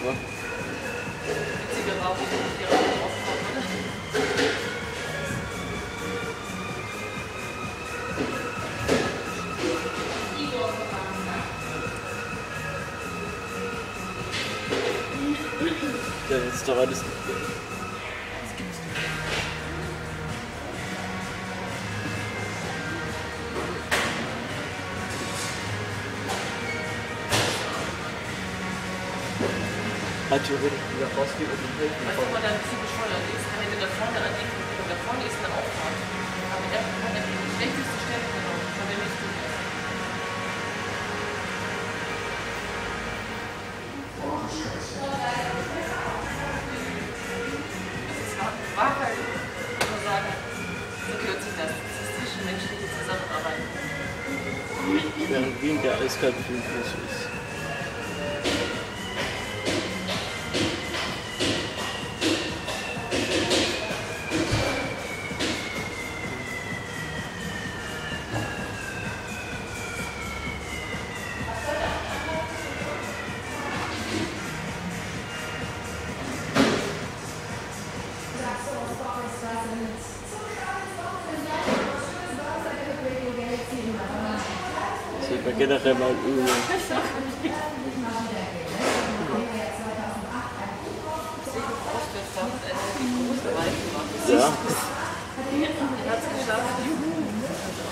war. Witziger war, wo die Rauch aufkommen, oder? Ja, jetzt doch alles. Hat theoretisch wieder rausgehen und den helfen. Weißt du, ob man da ein bisschen bescheuert ist? Wenn er da vorne anlegt und da vorne ist eine Auffahrt. Aber er hat die schlechteste Stelle genommen, von der nicht gut ist. War halt, ich muss sagen, so gehört sich das. Das ist zwischenmenschliche Zusammenarbeit. Während Wien der eiskalte Filmfluss ist. Sieht man generell mal üben. Ja. Er hat es geschafft. Juhu.